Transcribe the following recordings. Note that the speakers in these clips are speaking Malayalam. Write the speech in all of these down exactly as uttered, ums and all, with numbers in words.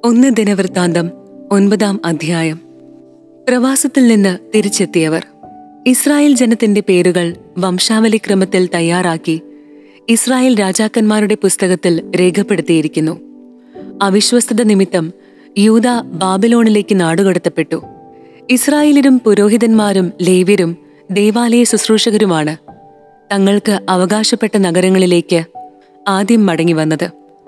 ഒന്ന് ദിനവൃത്താന്തം ഒൻപതാം അധ്യായം. പ്രവാസത്തിൽ നിന്ന് തിരിച്ചെത്തിയവർ. ഇസ്രായേൽ ജനത്തിന്റെ പേരുകൾ വംശാവലിക്രമത്തിൽ തയ്യാറാക്കി ഇസ്രായേൽ രാജാക്കന്മാരുടെ പുസ്തകത്തിൽ രേഖപ്പെടുത്തിയിരിക്കുന്നു. അവിശ്വസ്തത നിമിത്തം യൂദ ബാബിലോണിലേക്ക് നാടുകടത്തപ്പെട്ടു. ഇസ്രായേലരും പുരോഹിതന്മാരും ലേവ്യരും ദേവാലയ ശുശ്രൂഷകരുമാണ് തങ്ങൾക്ക് അവകാശപ്പെട്ട നഗരങ്ങളിലേക്ക് ആദ്യം മടങ്ങിവന്നത്.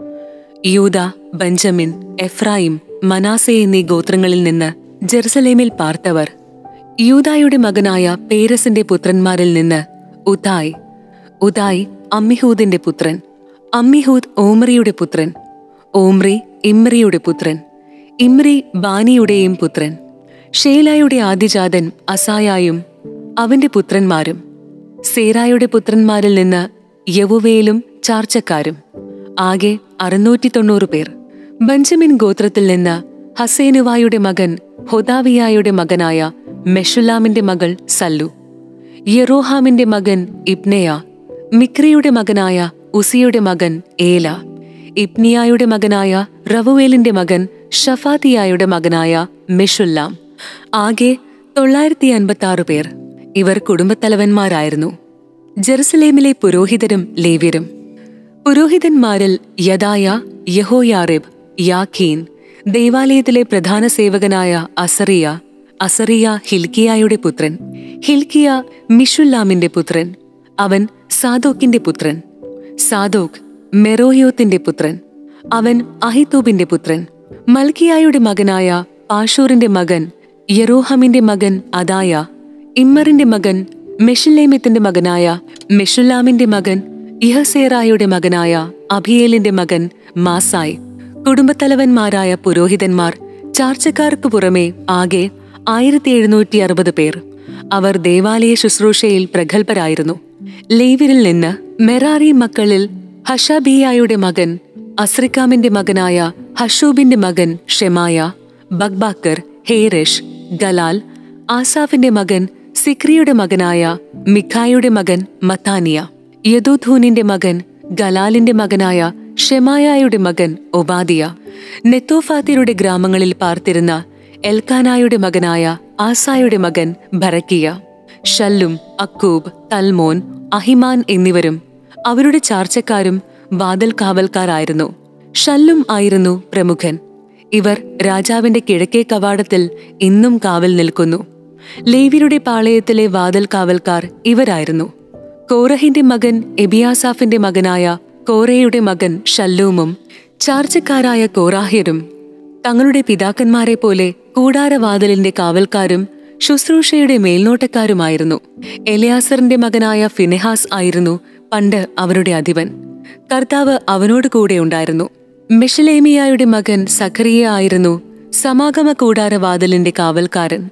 യൂദ, ബെഞ്ചമിൻ, എഫ്രായിം, മനാസെ എന്നീ ഗോത്രങ്ങളിൽ നിന്ന് ജെറുസലേമിൽ പാർത്തവർ. യൂദായുടെ മകനായ പേരസിന്റെ പുത്രന്മാരിൽ നിന്ന് ഉദായ്. ഉദായ് അമ്മിഹൂദിന്റെ പുത്രൻ. അമ്മിഹൂദ് ഓമ്രിയുടെ പുത്രൻ. ഓമ്രി ഇമ്രിയുടെ പുത്രൻ. ഇമ്രി ബാനിയുടെയും പുത്രൻ. ഷേലായുടെ ആദ്യജാതൻ അസായായും അവന്റെ പുത്രന്മാരും. സേരായുടെ പുത്രന്മാരിൽ നിന്ന് യവുവേലും ചാർച്ചക്കാരും. ആകെ അറുന്നൂറ്റി തൊണ്ണൂറ് പേർ. ബെഞ്ചമിൻ ഗോത്രത്തിൽ നിന്ന് ഹസേനുവായുടെ മകൻ ഹൊദാവിയായുടെ മകനായ മെഷുല്ലാമിന്റെ മകൾ സല്ലു. യെറോഹാമിന്റെ മകൻ ഇബ്നെയ. മിക്രിയുടെ മകനായ ഉസിയുടെ മകൻ ഏല. ഇബ്നിയായുടെ മകനായ റവുവേലിന്റെ മകൻ ഷഫാത്തിയായുടെ മകനായ മെഷുല്ലാം. ആകെ തൊള്ളായിരത്തി അൻപത്തി ആറ് പേർ. ഇവർ കുടുംബത്തലവന്മാരായിരുന്നു. ജെറുസലേമിലെ പുരോഹിതരും ലേവ്യരും. പുരോഹിതന്മാരിൽ യദായ, യഹോയാറിബ്, യാഖീൻ. ദൈവാലയത്തിലെ പ്രധാന സേവകനായ അസറിയ. അസറിയ ഹിൽക്കിയായുടെ പുത്രൻ. ഹിൽക്കിയ മിഷുല്ലാമിന്റെ പുത്രൻ. അവൻ സാദോക്കിന്റെ പുത്രൻ. സാദോക്ക് മെറോയോത്തിന്റെ പുത്രൻ. അവൻ അഹിത്തൂബിന്റെ പുത്രൻ. മൽക്കിയായുടെ മകനായ പാഷൂറിന്റെ മകൻ യെറോഹമിന്റെ മകൻ അദായ. ഇമ്മറിന്റെ മകൻ മെഷുല്ലേമത്തിന്റെ മകനായ മെഷുല്ലാമിന്റെ മകൻ ഇഹസേറായുടെ മകനായ അബിയേലിന്റെ മകൻ മാസായ്. കുടുംബത്തലവന്മാരായ പുരോഹിതന്മാർ ചാർച്ചക്കാർക്ക് പുറമെ ആകെ ആയിരത്തി എഴുന്നൂറ്റി അറുപത് പേർ. അവർ ദേവാലയ ശുശ്രൂഷയിൽ പ്രഗത്ഭരായിരുന്നു. ലേവ്യരിൽ നിന്ന് മെറാറി മക്കളിൽ ഹഷബിയായുടെ മകൻ അസ്രിക്കാമിന്റെ മകനായ ഹഷൂബിന്റെ മകൻ ഷെമായ. ബഗ്ബാക്കർ, ഹേരഷ്, ഗലാൽ. ആസാഫിന്റെ മകൻ സിക്രിയുടെ മകനായ മിഖായുടെ മകൻ മത്താനിയ. യദൂഥൂനിന്റെ മകൻ ഗലാലിന്റെ മകനായ ഷെമായായുടെ മകൻ ഒബാദിയ. നെത്തോഫാത്യരുടെ ഗ്രാമങ്ങളിൽ പാർത്തിരുന്ന എൽക്കാനായുടെ മകനായ ആസായുടെ മകൻ ബറക്കിയ. ഷല്ലും, അക്കൂബ്, തൽമോൻ, അഹിമാൻ എന്നിവരും അവരുടെ ചാർച്ചക്കാരും വാതിൽ കാവൽക്കാരായിരുന്നു. ഷല്ലും ആയിരുന്നു പ്രമുഖൻ. ഇവർ രാജാവിന്റെ കിഴക്കേ കവാടത്തിൽ ഇന്നും കാവൽ നിൽക്കുന്നു. ലേവ്യരുടെ പാളയത്തിലെ വാതിൽ കാവൽക്കാർ ഇവരായിരുന്നു. കോറഹിന്റെ മകൻ എബിയാസാഫിന്റെ മകനായ കോറയുടെ മകൻ ഷല്ലൂമും ചാർച്ചക്കാരായ കോറാഹ്യരും തങ്ങളുടെ പിതാക്കന്മാരെ പോലെ കൂടാരവാതിലിന്റെ കാവൽക്കാരും ശുശ്രൂഷയുടെ മേൽനോട്ടക്കാരുമായിരുന്നു. എലയാസറിന്റെ മകനായ ഫിനെഹാസ് ആയിരുന്നു പണ്ട് അവരുടെ അധിപൻ. കർത്താവ് അവനോട് കൂടെ ഉണ്ടായിരുന്നു. മെഷലേമിയായുടെ മകൻ സഖറിയ ആയിരുന്നു സമാഗമ കൂടാരവാതിലിന്റെ കാവൽക്കാരൻ.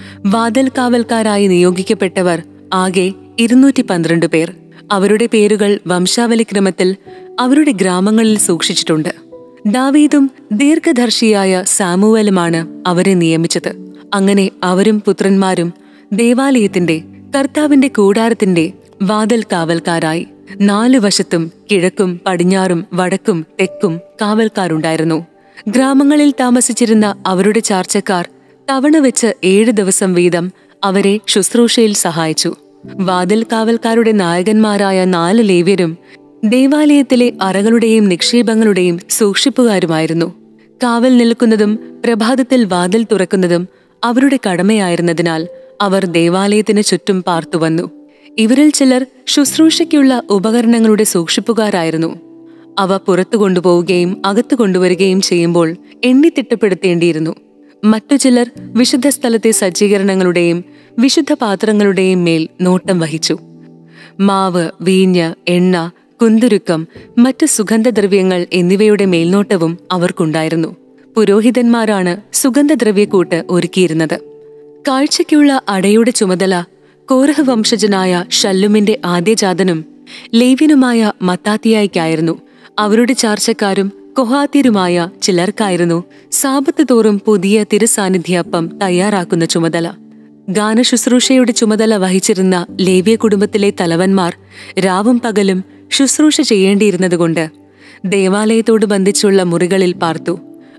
വാതിൽ കാവൽക്കാരായി നിയോഗിക്കപ്പെട്ടവർ ആകെ ഇരുന്നൂറ്റി പന്ത്രണ്ട് പേർ. അവരുടെ പേരുകൾ വംശാവലിക്രമത്തിൽ അവരുടെ ഗ്രാമങ്ങളിൽ സൂക്ഷിച്ചിട്ടുണ്ട്. ദാവീദും ദീർഘദർശിയായ സാമുവേലുമാണ് അവരെ നിയമിച്ചത്. അങ്ങനെ അവരും പുത്രന്മാരും ദേവാലയത്തിന്റെ കർത്താവിന്റെ കൂടാരത്തിന്റെ വാതിൽ കാവൽക്കാരായി. നാലു വശത്തും കിഴക്കും പടിഞ്ഞാറും വടക്കും തെക്കും കാവൽക്കാരുണ്ടായിരുന്നു. ഗ്രാമങ്ങളിൽ താമസിച്ചിരുന്ന അവരുടെ ചാർച്ചക്കാർ തവണ വെച്ച് ഏഴ് ദിവസം വീതം അവരെ ശുശ്രൂഷയിൽ സഹായിച്ചു. വാതിൽ കാവൽക്കാരുടെ നായകന്മാരായ നാല് ലേവ്യരും ദേവാലയത്തിലെ അറകളുടെയും നിക്ഷേപങ്ങളുടെയും സൂക്ഷിപ്പുകാരുമായിരുന്നു. കാവൽ നിൽക്കുന്നതും പ്രഭാതത്തിൽ വാതിൽ തുറക്കുന്നതും അവരുടെ കടമയായിരുന്നതിനാൽ അവർ ദേവാലയത്തിന് ചുറ്റും പാർത്തുവന്നു. ഇവരിൽ ചിലർ ശുശ്രൂഷയ്ക്കുള്ള ഉപകരണങ്ങളുടെ സൂക്ഷിപ്പുകാരായിരുന്നു. അവ പുറത്തു കൊണ്ടുപോവുകയും അകത്തു കൊണ്ടുവരികയും ചെയ്യുമ്പോൾ എണ്ണിത്തിട്ടപ്പെടുത്തേണ്ടിയിരുന്നു. മറ്റു ചിലർ വിശുദ്ധ സ്ഥലത്തെ സജ്ജീകരണങ്ങളുടെയും വിശുദ്ധ പാത്രങ്ങളുടെയും മേൽ നോട്ടം വഹിച്ചു. മാവ്, വീഞ്ഞ്, എണ്ണ, കുന്തുരുക്കം, മറ്റ് സുഗന്ധദ്രവ്യങ്ങൾ എന്നിവയുടെ മേൽനോട്ടവും അവർക്കുണ്ടായിരുന്നു. പുരോഹിതന്മാരാണ് സുഗന്ധദ്രവ്യക്കൂട്ട് ഒരുക്കിയിരുന്നത്. കാഴ്ചയ്ക്കുള്ള അടയുടെ ചുമതല കോരഹ് വംശജനായ ഷല്ലുമിന്റെ ആദ്യജാതനും ലേവ്യനുമായ മത്താത്തിയായ്ക്കായിരുന്നു. അവരുടെ ചാർച്ചക്കാരും കൊഹാത്യരുമായ ചിലർക്കായിരുന്നു സാബത്ത് തോറും പുതിയ തിരുസാന്നിധ്യപ്പം തയ്യാറാക്കുന്ന ചുമതല. ഗാനശുശ്രൂഷയുടെ ചുമതല വഹിച്ചിരുന്ന ലേവ്യ കുടുംബത്തിലെ തലവന്മാർ രാവും പകലും ശുശ്രൂഷ ചെയ്യേണ്ടിയിരുന്നതുകൊണ്ട് ദേവാലയത്തോട് ബന്ധിച്ചുള്ള മുറികളിൽ പാർത്തു.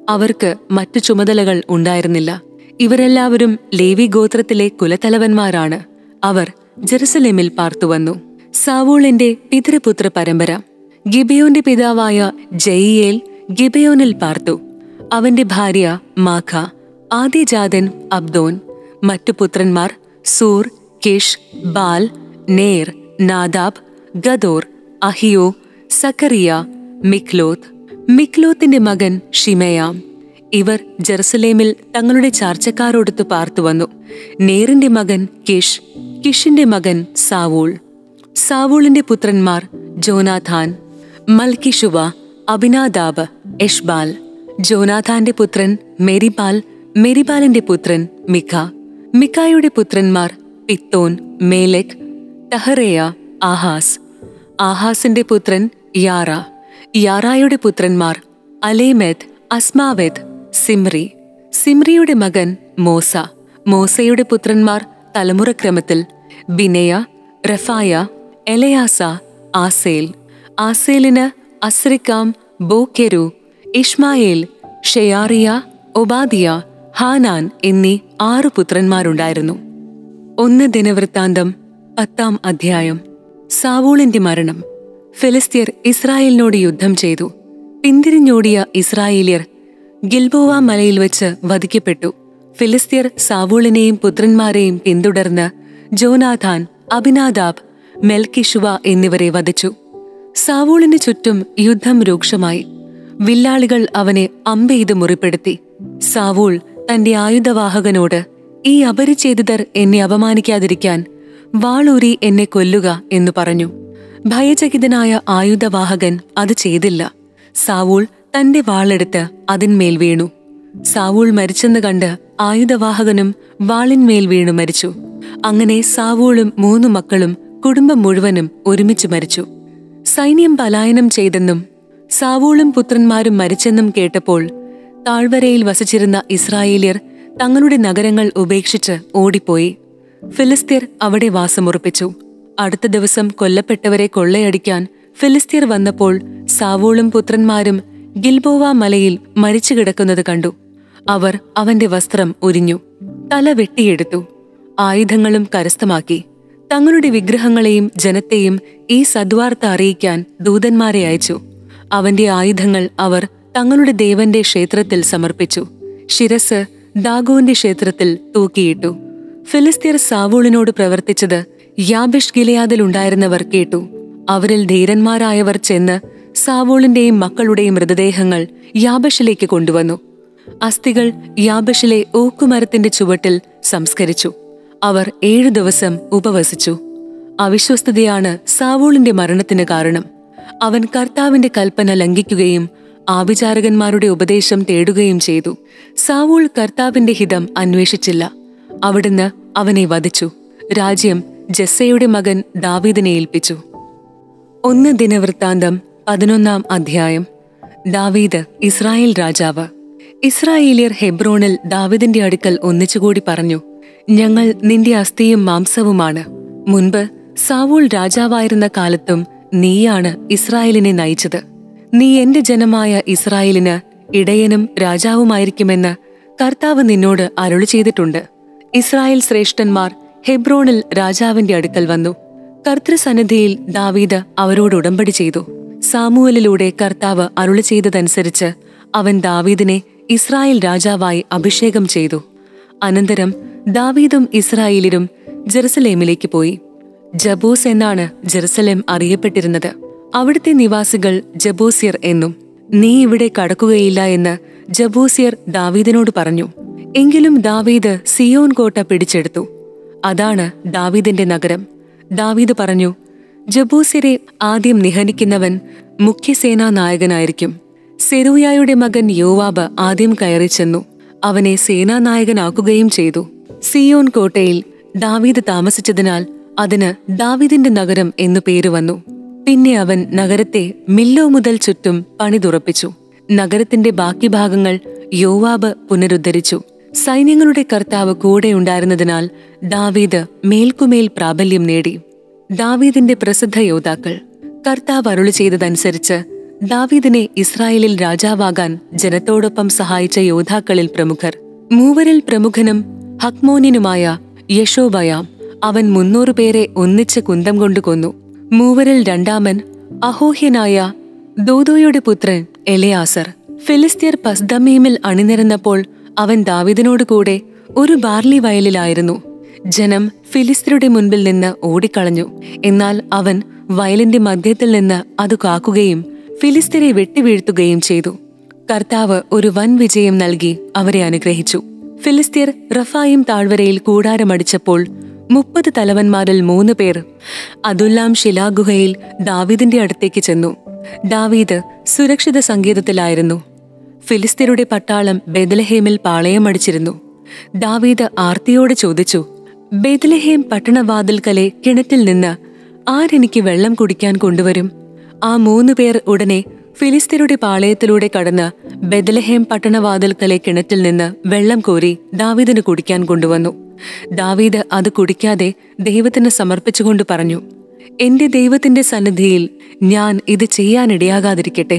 അവർക്ക് മറ്റു ചുമതലകൾ ഉണ്ടായിരുന്നില്ല. ഇവരെല്ലാവരും ലേവി ഗോത്രത്തിലെ കുലത്തലവന്മാരാണ്. അവർ ജെറുസലേമിൽ പാർത്തുവന്നു. സാവൂളിന്റെ പിതൃപുത്ര പരമ്പര. ഗിബെയോന്റെ പിതാവായ ജയിയേൽ ഗിബെയോനിൽ പാർത്തു. അവന്റെ ഭാര്യ മാഖ, ആദ്യജാതൻ അബ്ദോൻ. മറ്റു പുത്രന്മാർ സൂർ, കിഷ്, ബാൽ, നേർ, നാദാബ്, ഗദോർ, അഹിയോ, സക്കറിയ, മിക്ലോത്ത്. മിക്ലോത്തിന്റെ മകൻ ഷിമയാം. ഇവർ ജെറുസലേമിൽ തങ്ങളുടെ ചാർച്ചക്കാരോടൊത്ത് പാർത്തുവന്നു. നേറിന്റെ മകൻ കിഷ്, കിഷിന്റെ മകൻ സാവൂൾ. സാവൂളിന്റെ പുത്രന്മാർ ജോനാഥാൻ, മൽക്കിഷുവ, അബിനാദാബ്, എഷ്ബാൽ. ജോനാഥാന്റെ പുത്രൻ മെരിബാൽ, മെരിബാലിന്റെ പുത്രൻ മിഖ. മിഖായുടെ പുത്രന്മാർ പിത്തോൻ, മേലെക്, തഹറേയ, ആഹാസ്. ആഹാസിന്റെ പുത്രൻ യാറ. യാറായുടെ പുത്രന്മാർ അലേമെത്ത്, അസ്മാവെത്ത്, സിമ്രി. സിമ്രിയുടെ മകൻ മോസ. മോസയുടെ പുത്രന്മാർ തലമുറക്രമത്തിൽ ബിനയ, റഫായ, എലയാസ, ആസേൽ. ആസേലിന് അസ്രിക്കാം, ബോക്കെരു, ഇഷ്മായേൽ, ഷെയാറിയ, ഒബാദിയ, ഹാനാൻ എന്നീ ആറു പുത്രന്മാരുണ്ടായിരുന്നു. ഒന്ന് ദിനവൃത്താന്തം പത്താം അധ്യായം. സാവൂളിന്റെ മരണം. ഫിലിസ്ത്യർ ഇസ്രായേലിനോട് യുദ്ധം ചെയ്തു. പിന്തിരിഞ്ഞോടിയ ഇസ്രായേലിയർ ഗിൽബോവ മലയിൽ വെച്ച് വധിക്കപ്പെട്ടു. ഫിലിസ്ത്യർ സാവൂളിനെയും പുത്രന്മാരെയും പിന്തുടർന്ന് ജോനാഥാൻ, അബിനാദാബ്, മെൽക്കിഷുവ എന്നിവരെ വധിച്ചു. സാവൂളിന് ചുറ്റും യുദ്ധം രൂക്ഷമായി. വില്ലാളികൾ അവനെ അമ്പെയ്ത് മുറിപ്പെടുത്തി. സാവൂൾ തന്റെ ആയുധവാഹകനോട്, ഈ അപരിച്ഛേദിതർ എന്നെ അപമാനിക്കാതിരിക്കാൻ വാളൂരി എന്നെ കൊല്ലുക എന്നു പറഞ്ഞു. ഭയചകിതനായ ആയുധവാഹകൻ അത് ചെയ്തില്ല. സാവൂൾ തന്റെ വാളെടുത്ത് അതിന്മേൽ വീണു. സാവൂൾ മരിച്ചെന്ന് കണ്ട് ആയുധവാഹകനും വാളിന്മേൽ വീണു മരിച്ചു. അങ്ങനെ സാവൂളും മൂന്നു മക്കളും കുടുംബം മുഴുവനും ഒരുമിച്ച് മരിച്ചു. സൈന്യം പലായനം ചെയ്തെന്നും സാവൂളും പുത്രന്മാരും മരിച്ചെന്നും കേട്ടപ്പോൾ താഴ്വരയിൽ വസിച്ചിരുന്ന ഇസ്രായേലിയർ തങ്ങളുടെ നഗരങ്ങൾ ഉപേക്ഷിച്ച് ഓടിപ്പോയി. ഫിലിസ്ത്യർ അവിടെ വാസമുറപ്പിച്ചു. അടുത്ത ദിവസം കൊല്ലപ്പെട്ടവരെ കൊള്ളയടിക്കാൻ ഫിലിസ്ത്യർ വന്നപ്പോൾ സാവൂളും പുത്രന്മാരും ഗിൽബോവ മലയിൽ മരിച്ചു കിടക്കുന്നത് കണ്ടു. അവർ അവന്റെ വസ്ത്രം ഉരിഞ്ഞു, തല വെട്ടിയെടുത്തു, ആയുധങ്ങളും കരസ്ഥമാക്കി. തങ്ങളുടെ വിഗ്രഹങ്ങളെയും ജനത്തെയും ഈ സദ്വാർത്ത അറിയിക്കാൻ ദൂതന്മാരെ അയച്ചു. അവന്റെ ആയുധങ്ങൾ അവർ തങ്ങളുടെ ദേവന്റെ ക്ഷേത്രത്തിൽ സമർപ്പിച്ചു. ശിരസ് ദാഗോന്റെ ക്ഷേത്രത്തിൽ തൂക്കിയിട്ടു. ഫിലിസ്ത്യർ സാവൂളിനോട് പ്രവർത്തിച്ചത് യാബിഷ് ഗിലെയാദിലുണ്ടായിരുന്നവർ കേട്ടു. അവരിൽ ധീരന്മാരായവർ ചെന്ന് സാവൂളിന്റെയും മക്കളുടെയും മൃതദേഹങ്ങൾ യാബഷിലേക്ക് കൊണ്ടുവന്നു. അസ്ഥികൾ യാബഷിലെ ഓക്കുമരത്തിന്റെ ചുവട്ടിൽ സംസ്കരിച്ചു. അവർ ഏഴു ദിവസം ഉപവസിച്ചു. അവിശ്വസ്തതയാണ് സാവൂളിന്റെ മരണത്തിന് കാരണം. അവൻ കർത്താവിന്റെ കൽപ്പന ലംഘിക്കുകയും ആഭിചാരകന്മാരുടെ ഉപദേശം തേടുകയും ചെയ്തു. സാവൂൾ കർത്താവിന്റെ ഹിതം അന്വേഷിച്ചില്ല. അവിടുന്ന് അവനെ വധിച്ചു. രാജ്യം ജസ്സയുടെ മകൻ ദാവീദിനെ ഏൽപ്പിച്ചു. ഒന്ന് ദിനവൃത്താന്തം പതിനൊന്നാം അധ്യായം. ദാവീദ് ഇസ്രായേൽ രാജാവ്. ഇസ്രായേലിയർ ഹെബ്രോണിൽ ദാവീദിന്റെ അടുക്കൽ ഒന്നിച്ചുകൂടി പറഞ്ഞു, ഞങ്ങൾ നിന്റെ അസ്ഥിയും മാംസവുമാണ്. മുൻപ് സാവൂൾ രാജാവായിരുന്ന കാലത്തും നീയാണ് ഇസ്രായേലിനെ നയിച്ചത്. നീ എന്റെ ജനമായ ഇസ്രായേലിന് ഇടയനും രാജാവുമായിരിക്കുമെന്ന് കർത്താവ് നിന്നോട് അരുളി ചെയ്തിട്ടുണ്ട്. ഇസ്രായേൽ ശ്രേഷ്ഠന്മാർ ഹെബ്രോണിൽ രാജാവിന്റെ അടുക്കൽ വന്നു. കർത്തൃസന്നിധിയിൽ ദാവീദ് അവരോട് ഉടമ്പടി ചെയ്തു. സാമുവേലിലൂടെ കർത്താവ് അരുളി ചെയ്തതനുസരിച്ച് അവൻ ദാവീദിനെ ഇസ്രായേൽ രാജാവായി അഭിഷേകം ചെയ്തു. അനന്തരം ദാവീദും ഇസ്രായേലിലും ജെറുസലേമിലേക്ക് പോയി. ജബൂസ് എന്നാണ് ജെറുസലേം അറിയപ്പെട്ടിരുന്നത്. അവിടുത്തെ നിവാസികൾ ജബൂസ്യർ എന്നും. നീ ഇവിടെ കടക്കുകയില്ല എന്ന് ജബൂസ്യർ ദാവീദിനോട് പറഞ്ഞു. എങ്കിലും ദാവീദ് സിയോൻ കോട്ട പിടിച്ചെടുത്തു. അതാണ് ദാവീദിന്റെ നഗരം. ദാവീദ് പറഞ്ഞു, ജബൂസ്യരെ ആദ്യം നിഹനിക്കുന്നവൻ മുഖ്യസേനാ നായകനായിരിക്കും. സെരൂയായുടെ മകൻ യോവാബ് ആദ്യം കയറി ചെന്നു. അവനെ സേനാനായകനാക്കുകയും ചെയ്തു. സിയോൻ കോട്ടയിൽ ദാവീദ് താമസിച്ചതിനാൽ അതിന് ദാവീദിന്റെ നഗരം എന്നു പേര് വന്നു. പിന്നെ അവൻ നഗരത്തെ മില്ലോ മുതൽ ചുറ്റും പണിതുറപ്പിച്ചു. നഗരത്തിന്റെ ബാക്കി ഭാഗങ്ങൾ യോവാബ് പുനരുദ്ധരിച്ചു. സൈന്യങ്ങളുടെ കർത്താവ് കൂടെയുണ്ടായിരുന്നതിനാൽ ദാവീദ് മേൽക്കുമേൽ പ്രാബല്യം നേടി. ദാവീദിന്റെ പ്രസിദ്ധ യോദ്ധാക്കൾ. കർത്താവ് അരുളി ചെയ്തതനുസരിച്ച് ദാവീദിനെ ഇസ്രായേലിൽ രാജാവാകാൻ ജനത്തോടൊപ്പം സഹായിച്ച യോദ്ധാക്കളിൽ പ്രമുഖർ. മൂവരിൽ പ്രമുഖനും ഹക്മോന്യനുമായ യശോബയാം. അവൻ മുന്നൂറ് പേരെ ഒന്നിച്ച് കുന്തം കൊണ്ട് കൊന്നു. മൂവരിൽ രണ്ടാമൻ അഹോഹ്യനായ ദോദോയുടെ പുത്രൻ എലെയാസർ. ഫിലിസ്ത്യർ പസ്ദമീമിൽ അണിനിരന്നപ്പോൾ അവൻ ദാവീദിനോട് കൂടെ ഒരു ബാർലി വയലിലായിരുന്നു. ജനം ഫിലിസ്ത്യരുടെ മുൻപിൽ നിന്ന് ഓടിക്കളഞ്ഞു. എന്നാൽ അവൻ വയലിന്റെ മധ്യത്തിൽ നിന്ന് അത് കാക്കുകയും ഫിലിസ്ത്യരെ വെട്ടിവീഴ്ത്തുകയും ചെയ്തു. കർത്താവ് ഒരു വൻ വിജയം നൽകി അവരെ അനുഗ്രഹിച്ചു. ഫിലിസ്ത്യർ റഫായിം താഴ്വരയിൽ കൂടാരമടിച്ചപ്പോൾ മുപ്പത് തലവന്മാരിൽ മൂന്ന് പേർ അദുല്ലാം ശിലാഗുഹയിൽ ദാവീദിന്റെ അടുത്തേക്ക് ചെന്നു. ദാവീദ് സുരക്ഷിത സങ്കേതത്തിലായിരുന്നു. ഫിലിസ്ത്യരുടെ പട്ടാളം ബെത്ലഹേമിൽ പാളയമടിച്ചിരുന്നു. ദാവീദ് ആർത്തിയോടെ ചോദിച്ചു, ബെത്ലഹേം പട്ടണവാതിൽക്കലെ കിണറ്റിൽ നിന്ന് ആരെനിക്ക് വെള്ളം കുടിക്കാൻ കൊണ്ടുവരും? ആ മൂന്നു പേർ ഉടനെ ഫിലിസ്ത്യരുടെ പാളയത്തിലൂടെ കടന്ന് ബെത്ലഹേം പട്ടണവാതിൽക്കലെ കിണറ്റിൽ നിന്ന് വെള്ളം കോരി ദാവീദിന് കുടിക്കാൻ കൊണ്ടുവന്നു. ദാവീദ് അത് കുടിക്കാതെ ദൈവത്തിന് സമർപ്പിച്ചുകൊണ്ട് പറഞ്ഞു, എന്റെ ദൈവത്തിന്റെ സന്നിധിയിൽ ഞാൻ ഇത് ചെയ്യാനിടയാകാതിരിക്കട്ടെ.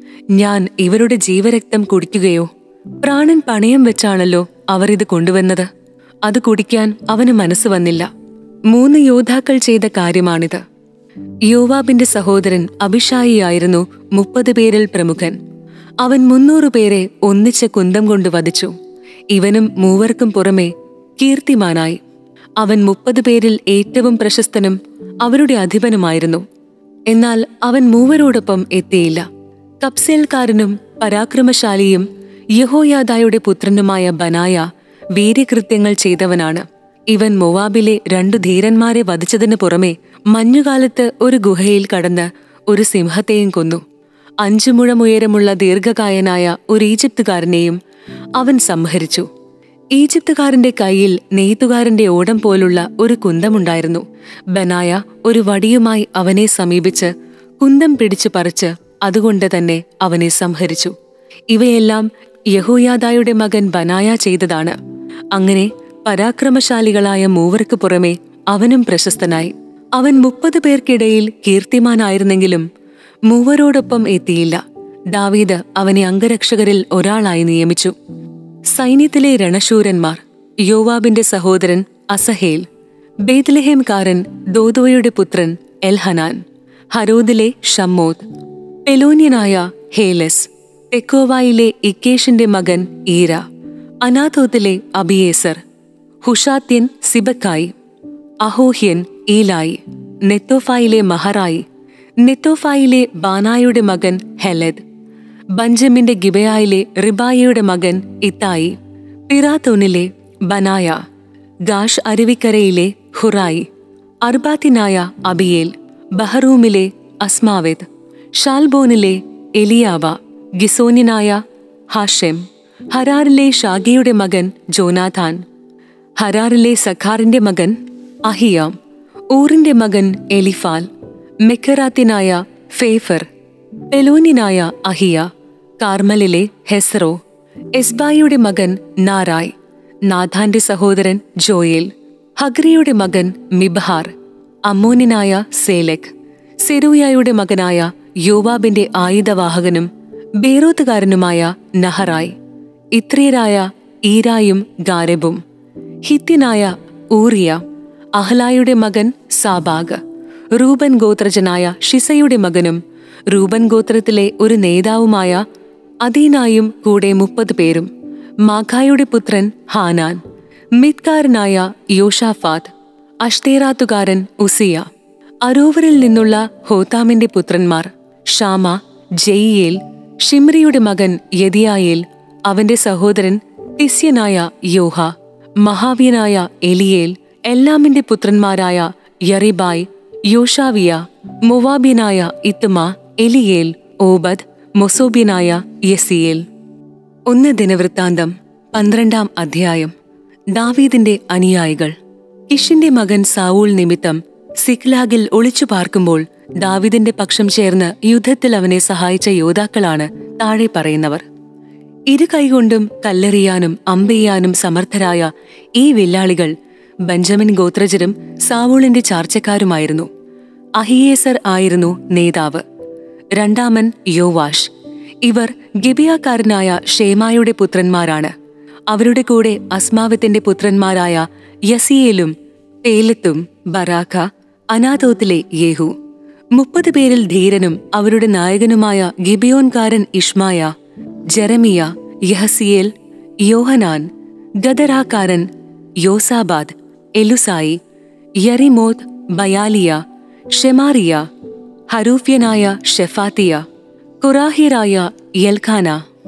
ഞാൻ ഇവരുടെ ജീവരക്തം കുടിക്കുകയോ? പ്രാണൻ പണയം വെച്ചാണല്ലോ അവർ ഇത് കൊണ്ടുവന്നത്. അത് കുടിക്കാൻ അവന് മനസ്സ് വന്നില്ല. മൂന്ന് യോദ്ധാക്കൾ ചെയ്ത കാര്യമാണിത്. യോവാബിന്റെ സഹോദരൻ അബിഷായിയായിരുന്നു മുപ്പത് പേരിൽ പ്രമുഖൻ. അവൻ മുന്നൂറ് പേരെ ഒന്നിച്ച് കുന്തം കൊണ്ട് വധിച്ചു. ഇവനും മൂവർക്കും പുറമെ കീർത്തിമാനായി. അവൻ മുപ്പത് പേരിൽ ഏറ്റവും പ്രശസ്തനും അവരുടെ അധിപനുമായിരുന്നു. എന്നാൽ അവൻ മൂവരോടൊപ്പം എത്തിയില്ല. കപ്സേൽക്കാരനും പരാക്രമശാലിയും യഹോയാദായുടെ പുത്രനുമായ ബനായ വീര്യകൃത്യങ്ങൾ ചെയ്തവനാണ്. ഇവൻ മോവാബിലെ രണ്ടു ധീരന്മാരെ വധിച്ചതിനു പുറമെ മഞ്ഞുകാലത്ത് ഒരു ഗുഹയിൽ കടന്ന് ഒരു സിംഹത്തെയും കൊന്നു. അഞ്ചു മുഴം ഉയരമുള്ള ദീർഘകായനായ ഒരു ഈജിപ്തുകാരനെയും അവൻ സംഹരിച്ചു. ഈജിപ്തുകാരന്റെ കയ്യിൽ നെയ്ത്തുകാരന്റെ ഓടം പോലുള്ള ഒരു കുന്തമുണ്ടായിരുന്നു. ബനായ ഒരു വടിയുമായി അവനെ സമീപിച്ച് കുന്തം പിടിച്ചു പറിച്ച് അതുകൊണ്ട് തന്നെ അവനെ സംഹരിച്ചു. ഇവയെല്ലാം യഹോയാദായുടെ മകൻ ബനായ ചെയ്തതാണ്. അങ്ങനെ പരാക്രമശാലികളായ മൂവർക്ക് പുറമെ അവനും പ്രശസ്തനായി. അവൻ മുപ്പത് പേർക്കിടയിൽ കീർത്തിമാനായിരുന്നെങ്കിലും മൂവരോടൊപ്പം എത്തിയില്ല. ദാവീദ് അവനെ അംഗരക്ഷകരിൽ ഒരാളായി നിയമിച്ചു. സൈന്യത്തിലെ രണശൂരന്മാർ: യോവാബിന്റെ സഹോദരൻ അസഹേൽ, ബേത്ലഹേംകാരൻ ദോദോയുടെ പുത്രൻ എൽഹനാൻ, ഹരോദിലെ ഷമ്മോത്ത്, പെലോന്യനായ ഹേലസ്, തെക്കോവായിലെ ഇക്കേഷിന്റെ മകൻ ഈര, അനാഥോത്തിലെ അബിയേസർ, ഹുഷാത്യൻ സിബക്കായി, അഹോഹ്യൻ ഈലായി, നെത്തോഫായിലെ മഹറായി, നെത്തോഫായിലെ ബാനായുടെ മകൻ ഹെലദ്, ബഞ്ചമിന്റെ ഗിബയായിലെ റിബായയുടെ മകൻ ഇത്തായി, പിറാത്തോനിലെ ബനായ, ഗാഷ് അരുവിക്കരയിലെ ഹുറായി, അർബാത്തിനായ അബിയേൽ, ബഹറൂമിലെ അസ്മാവെദ്, ഷാൽബോനിലെ എലിയാവ, ഗിസോന്യനായ ഹാഷെം, ഹരാറിലെ ഷാഗിയുടെ മകൻ ജോനാഥാൻ, ഹരാറിലെ സഖാറിന്റെ മകൻ അഹിയാം, ഊറിന്റെ മകൻ എലിഫാൽ, മെക്കറാത്തിനായ ഫേഫർ, പെലോനിനായ അഹിയ, കാർമലിലെ ഹെസ്രോ, എസ്ബായിയുടെ മകൻ നാരായ്, നാഥാന്റെ സഹോദരൻ ജോയേൽ, ഹഗ്രിയുടെ മകൻ മിബ്ഹാർ, അമ്മോനിനായ സേലെക്, സെരൂയായുടെ മകനായ യോവാബിന്റെ ആയുധവാഹകനും ബേറോത്തുകാരനുമായ നഹറായ്, ഇത്രിയരായ ഈരായും ഗാരെബും, ഹിത്യനായ ഊറിയ, അഹ്ലായുടെ മകൻ സാബാഗ്, റൂബൻ ഗോത്രജനായ ഷിസയുടെ മകനും റൂബൻ ഗോത്രത്തിലെ ഒരു നേതാവുമായ അദീനായും കൂടെ മുപ്പത് പേരും, മാഖായുടെ പുത്രൻ ഹാനാൻ, മിത്കാരനായ യോഷാഫാത്ത്, അഷ്തേറാത്തുകാരൻ ഉസിയ, അരോവറിൽ നിന്നുള്ള ഹോതാമിന്റെ പുത്രന്മാർ ഷാമ, ജയിയേൽ, ഷിമ്രിയുടെ മകൻ യദിയായേൽ, അവന്റെ സഹോദരൻ തിസ്യനായ യോഹ, മഹാവ്യനായ എലിയേൽ, എല്ലാമിന്റെ പുത്രന്മാരായ യറിബായ്, യോഷാവിയ, മൊവാബ്യനായ ഇത്മ, എലിയേൽ, ഓബദ്, മൊസോബ്യനായ യസിയേൽ. ഒന്ന് ദിനവൃത്താന്തം പന്ത്രണ്ടാം അധ്യായം. ദാവീദിന്റെ അനുയായികൾ. കിഷിന്റെ മകൻ സാവൂൾ നിമിത്തം സിക്ലാഗിൽ ഒളിച്ചു പാർക്കുമ്പോൾ ദാവീദിന്റെ പക്ഷം ചേർന്ന് യുദ്ധത്തിൽ അവനെ സഹായിച്ച യോദ്ധാക്കളാണ് താഴെ പറയുന്നവർ. ഇരു കൈകൊണ്ടും കല്ലെറിയാനും അമ്പെയ്യാനും സമർത്ഥരായ ഈ വില്ലാളികൾ ബെഞ്ചമിൻ ഗോത്രജരും സാവൂളിന്റെ ചാർച്ചക്കാരുമായിരുന്നു. അഹിയേസർ ആയിരുന്നു നേതാവ്. രണ്ടാമൻ യോവാഷ്. ഇവർ ഗിബിയാക്കാരനായ ഷേമായുടെ പുത്രന്മാരാണ്. അവരുടെ കൂടെ അസ്മാവത്തിന്റെ പുത്രന്മാരായ യസിയേലും പേലത്തും ബറാഖ, അനാഥോത്തിലെ യേഹു. മുപ്പത് പേരിൽ ധീരനും അവരുടെ നായകനുമായ ഗിബിയോൻകാരൻ ഇഷ്മായ, ജെറമിയ, യഹസിയേൽ, യോഹനാൻ, ഗദരാക്കാരൻ യോസാബാദ്, എലുസായി, യരിമോത്ത്, ബയാലിയ, ഷെമാറിയ, ഹരൂഫ്യനായ ഷെഫാത്തിയ, കുറാഹിറായ യൽഖാന,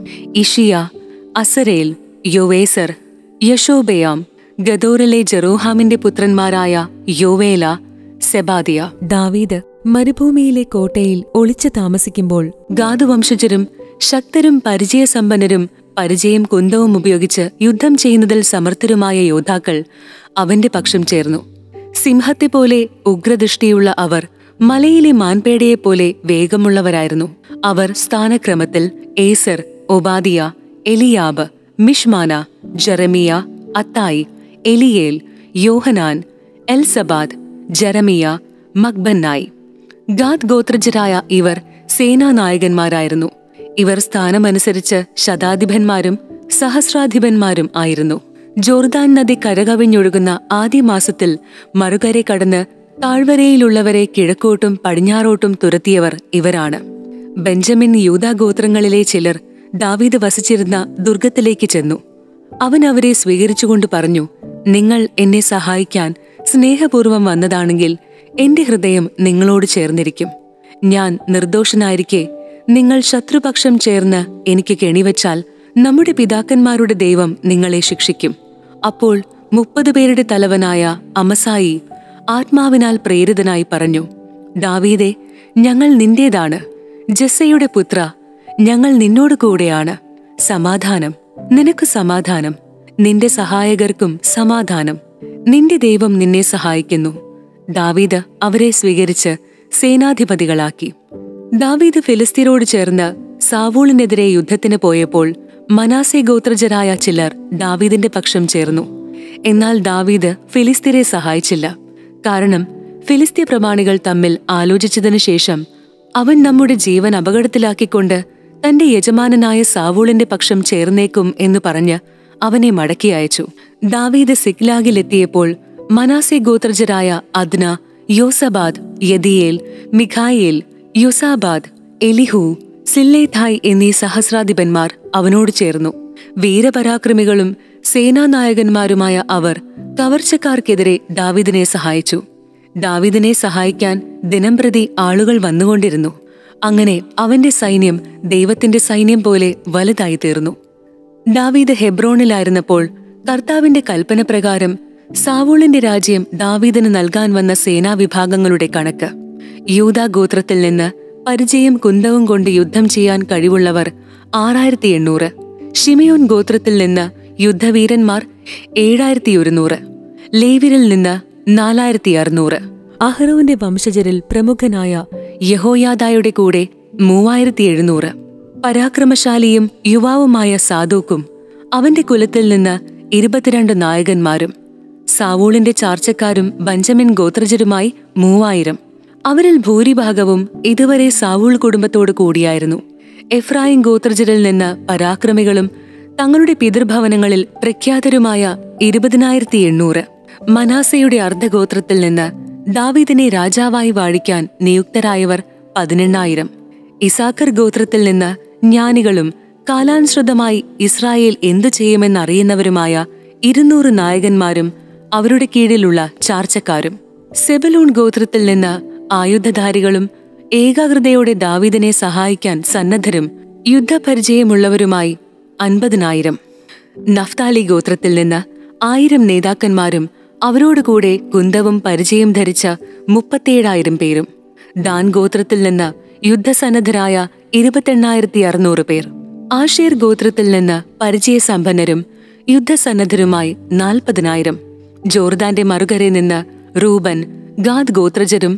ഇഷിയ, അസരേൽ, യോവേസർ, യശോബെയാം, ഗദോറിലെ ജെറോഹാമിന്റെ പുത്രന്മാരായ യോവേല, സെബാദിയ. ദാവീദ് മരുഭൂമിയിലെ കോട്ടയിൽ ഒളിച്ചു താമസിക്കുമ്പോൾ ഗാദുവംശജരും ശക്തരും പരിചയസമ്പന്നരും പരിചയം കുന്തവും ഉപയോഗിച്ച് യുദ്ധം ചെയ്യുന്നതിൽ സമർത്ഥരുമായ യോദ്ധാക്കൾ അവന്റെ പക്ഷം ചേർന്നു. സിംഹത്തെപ്പോലെ ഉഗ്രദൃഷ്ടിയുള്ള അവർ മലയിലെ മാൻപേടയെപ്പോലെ വേഗമുള്ളവരായിരുന്നു. അവർ സ്ഥാനക്രമത്തിൽ Ezer, Obadiah, Eliab, Mishmannah, Jeremiah, Attai, Eliel, Johanan, Elzabad, Jeremiah, Machbannai. Gad ഗോത്രജരായ ഇവർ സേനാനായകന്മാരായിരുന്നു. ഇവർ സ്ഥാനമനുസരിച്ച് ശതാധിപന്മാരും സഹസ്രാധിപന്മാരും ആയിരുന്നു. ജോർദാൻ നദി കരകവിഞ്ഞൊഴുകുന്ന ആദ്യ മാസത്തിൽ മറുകരെ കടന്ന് താഴ്വരയിലുള്ളവരെ കിഴക്കോട്ടും പടിഞ്ഞാറോട്ടും തുരത്തിയവർ ഇവരാണ്. ബെഞ്ചമിൻ യൂദാ ഗോത്രങ്ങളിലെ ചിലർ ദാവീദ് വസിച്ചിരുന്ന ദുർഗത്തിലേക്ക് ചെന്നു. അവൻ അവരെ സ്വീകരിച്ചുകൊണ്ട് പറഞ്ഞു, നിങ്ങൾ എന്നെ സഹായിക്കാൻ സ്നേഹപൂർവം വന്നതാണെങ്കിൽ എന്റെ ഹൃദയം നിങ്ങളോട് ചേർന്നിരിക്കും. ഞാൻ നിർദോഷനായിരിക്കെ നിങ്ങൾ ശത്രുപക്ഷം ചേർന്ന് എനിക്ക് കെണിവച്ചാൽ നമ്മുടെ പിതാക്കന്മാരുടെ ദൈവം നിങ്ങളെ ശിക്ഷിക്കും. അപ്പോൾ മുപ്പത് പേരുടെ തലവനായ അമസായി ആത്മാവിനാൽ പ്രേരിതനായി പറഞ്ഞു, ദാവീദേ, ഞങ്ങൾ നിന്റേതാണ്. ജെസ്സയുടെ പുത്ര, ഞങ്ങൾ നിന്നോട് കൂടെയാണ്. സമാധാനം, നിനക്ക് സമാധാനം. നിന്റെ സഹായകർക്കും സമാധാനം. നിന്റെ ദൈവം നിന്നെ സഹായിക്കുന്നു. ദാവീദ് അവരെ സ്വീകരിച്ച് സേനാധിപതികളാക്കി. ദാവീദ് ഫിലിസ്തീനോട് ചേർന്ന് സാവൂളിനെതിരെ യുദ്ധത്തിന് പോയപ്പോൾ മനാസെ ഗോത്രജരായ ചിലർ ദാവീദിന്റെ പക്ഷം ചേർന്നു. എന്നാൽ ദാവീദ് ഫിലിസ്തീനെ സഹായിച്ചില്ല. കാരണം ഫിലിസ്തീയ പ്രമാണികൾ തമ്മിൽ ആലോചിച്ചതിനു ശേഷം അവൻ നമ്മുടെ ജീവൻ അപകടത്തിലാക്കിക്കൊണ്ട് തന്റെ യജമാനനായ സാവൂളിന്റെ പക്ഷം ചേർന്നേക്കും എന്ന് പറഞ്ഞ് അവനെ മടക്കി അയച്ചു. ദാവീദ് സിക്ലാഗിലെത്തിയപ്പോൾ മനാസെ ഗോത്രജരായ അദ്ന, യോസബാദ്, യദിയേൽ, മിഖായേൽ, യോസാബാദ്, എലിഹു, സില്ലേഥായ് എന്നീ സഹസ്രാധിപന്മാർ അവനോട് ചേർന്നു. വീരപരാക്രമികളും സേനാനായകന്മാരുമായ അവർ കവർച്ചക്കാർക്കെതിരെ ദാവീദിനെ സഹായിച്ചു. ദാവീദിനെ സഹായിക്കാൻ ദിനംപ്രതി ആളുകൾ വന്നുകൊണ്ടിരുന്നു. അങ്ങനെ അവന്റെ സൈന്യം ദൈവത്തിന്റെ സൈന്യം പോലെ വലുതായി തീർന്നു. ദാവീദ് ഹെബ്രോണിലായിരുന്നപ്പോൾ കർത്താവിന്റെ കൽപ്പന പ്രകാരം സാവൂളിന്റെ രാജ്യം ദാവീദിന് നൽകാൻ വന്ന സേനാവിഭാഗങ്ങളുടെ കണക്ക്. യൂദാ ഗോത്രത്തിൽ നിന്ന് പരിചയം കുന്തവും കൊണ്ട് യുദ്ധം ചെയ്യാൻ കഴിവുള്ളവർ ആറായിരത്തി എണ്ണൂറ്. ഷിമയോൻ ഗോത്രത്തിൽ നിന്ന് യുദ്ധവീരന്മാർ ഏഴായിരത്തി ഒരുന്നൂറ്. ലേവ്യരിൽ നിന്ന് നാലായിരത്തി അറുന്നൂറ്. അഹ്റോന്റെ വംശജരിൽ പ്രമുഖനായ യഹോയാദായുടെ കൂടെ മൂവായിരത്തി എഴുന്നൂറ്. പരാക്രമശാലിയും യുവാവുമായ സാദോക്കും അവന്റെ കുലത്തിൽ നിന്ന് ഇരുപത്തിരണ്ട് നായകന്മാരും. സാവൂളിന്റെ ചാർച്ചക്കാരും ബെഞ്ചമിൻ ഗോത്രജരുമായി മൂവായിരം. അവരിൽ ഭൂരിഭാഗവും ഇതുവരെ സാവൂൾ കുടുംബത്തോടു കൂടിയായിരുന്നു. എഫ്രായിം ഗോത്രജരിൽ നിന്ന് പരാക്രമികളും തങ്ങളുടെ പിതൃഭവനങ്ങളിൽ പ്രഖ്യാതരുമായ ഇരുപതിനായിരത്തി എണ്ണൂറ്. മനാസയുടെ അർദ്ധഗോത്രത്തിൽ നിന്ന് ദാവീദിനെ രാജാവായി വാഴിക്കാൻ നിയുക്തരായവർ പതിനെണ്ണായിരം. ഇസാക്കർ ഗോത്രത്തിൽ നിന്ന് ജ്ഞാനികളും കാലാനുസൃതമായി ഇസ്രായേൽ എന്തു ചെയ്യുമെന്നറിയുന്നവരുമായ ഇരുന്നൂറ് നായകന്മാരും അവരുടെ കീഴിലുള്ള ചാർച്ചക്കാരും. സെബലൂൺ ഗോത്രത്തിൽ നിന്ന് ആയുധധാരികളും ഏകാഗ്രതയോടെ ദാവീദിനെ സഹായിക്കാൻ സന്നദ്ധരും യുദ്ധപരിചയമുള്ളവരുമായി അൻപതിനായിരം. നഫ്താലി ഗോത്രത്തിൽ നിന്ന് ആയിരം നേതാക്കന്മാരും അവരോടുകൂടെ കുന്തവും പരിചയം ധരിച്ച മുപ്പത്തിയേഴായിരം പേരും. ദാൻ ഗോത്രത്തിൽ നിന്ന് യുദ്ധസന്നദ്ധരായ ഇരുപത്തെണ്ണായിരത്തി അറുന്നൂറ് പേർ. ആഷേർ ഗോത്രത്തിൽ നിന്ന് പരിചയസമ്പന്നരും യുദ്ധസന്നദ്ധരുമായി നാൽപ്പതിനായിരം. ജോർദാന്റെ മറുകരെ നിന്ന് റൂബൻ, ഗാദ് ഗോത്രജരും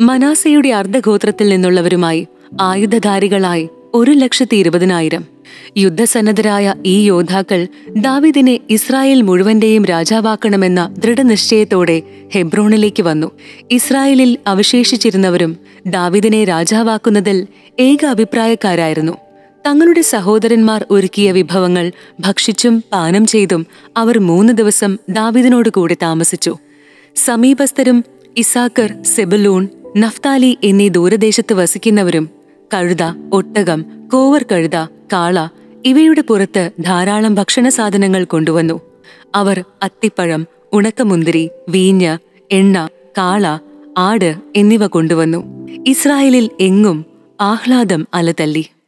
മനാസയുടെ അർദ്ധഗോത്രത്തിൽ നിന്നുള്ളവരുമായി ആയുധധാരികളായി ഒരു ലക്ഷത്തി ഇരുപതിനായിരം. യുദ്ധസന്നദ്ധരായ ഈ യോദ്ധാക്കൾ ദാവീദിനെ ഇസ്രായേൽ മുഴുവന്റെയും രാജാവാക്കണമെന്ന ദൃഢനിശ്ചയത്തോടെ ഹെബ്രോണിലേക്ക് വന്നു. ഇസ്രായേലിൽ അവശേഷിച്ചിരുന്നവരും ദാവീദിനെ രാജാവാക്കുന്നതിൽ ഏക അഭിപ്രായക്കാരായിരുന്നു. തങ്ങളുടെ സഹോദരന്മാർ ഒരുക്കിയ വിഭവങ്ങൾ ഭക്ഷിച്ചും പാനം ചെയ്തും അവർ മൂന്ന് ദിവസം ദാവീദിനോട് കൂടെ താമസിച്ചു. സമീപസ്ഥരും ഇസാക്കർ, സെബുലൂൺ, നഫ്താലി എന്നീ ദൂരദേശത്ത് വസിക്കുന്നവരും കഴുത, ഒട്ടകം, കോവർ കഴുത, കാള ഇവയുടെ പുറത്ത് ധാരാളം ഭക്ഷണ സാധനങ്ങൾ കൊണ്ടുവന്നു. അവർ അത്തിപ്പഴം, ഉണക്കമുന്തിരി, വീഞ്ഞ്, എണ്ണ, കാള, ആട് എന്നിവ കൊണ്ടുവന്നു. ഇസ്രായേലിൽ എങ്ങും ആഹ്ലാദം അലതല്ലി.